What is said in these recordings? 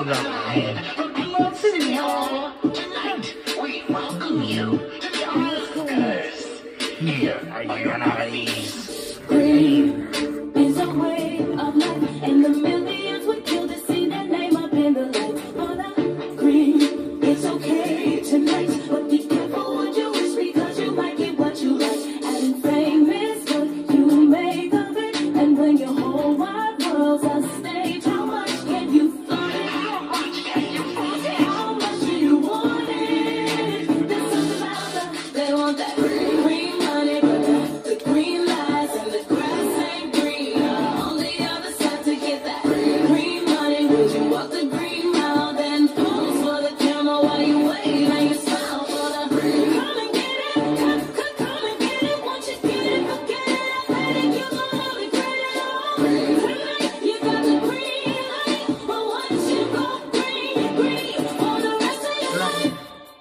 City Hall. Tonight, we welcome you to the Oscars. Here are your nominees. Green is a way of life, and the millions would kill to see their name up in the lights. But green, it's okay tonight, but be careful what you wish, because you might get what you like. And fame is what you make of it, and when your whole wide world's a stage, how much can you flaunt it? How much can you flaunt it? How much do you want it? There's something about them, they want that green money, but the green lies and the grass ain't green. On the other side to get that green money, would you walk the green mile, then pose for the camera while you wave and you smile for the come and get it, come and get it. Once you get it, forget it, I think you're gonna regret it all. Tonight you got the green light, but once you go green for the rest of your life.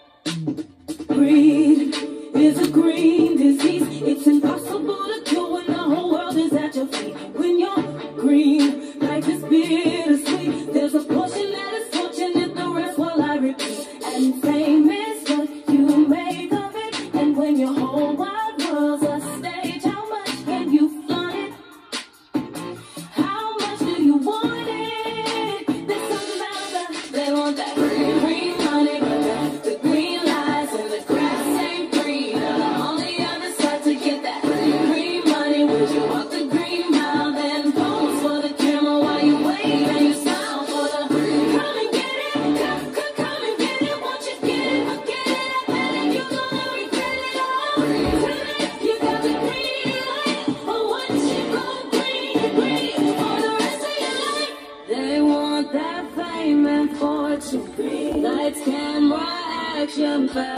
Greed is a green disease. It's impossible to cure when the whole world is at your feet. When you're green, life is bittersweet. There's a portion that is fortunate, the rest will I repeat. And fame is what you make of it. And when your whole wide world's a stage, how much can you flaunt it? How much do you want it? There's something about that, they want that green money, but the green lies and the grass ain't green. On the other side to get that green money, would you walk the green mile, then pose for the camera while you wave and you smile for the come and get it, come and get it. Once you get it, forget it, I think you're gonna regret it all. Tonight you got the green light, but once you go green for the rest of your life. They want that fame and fortune, lights, camera, action,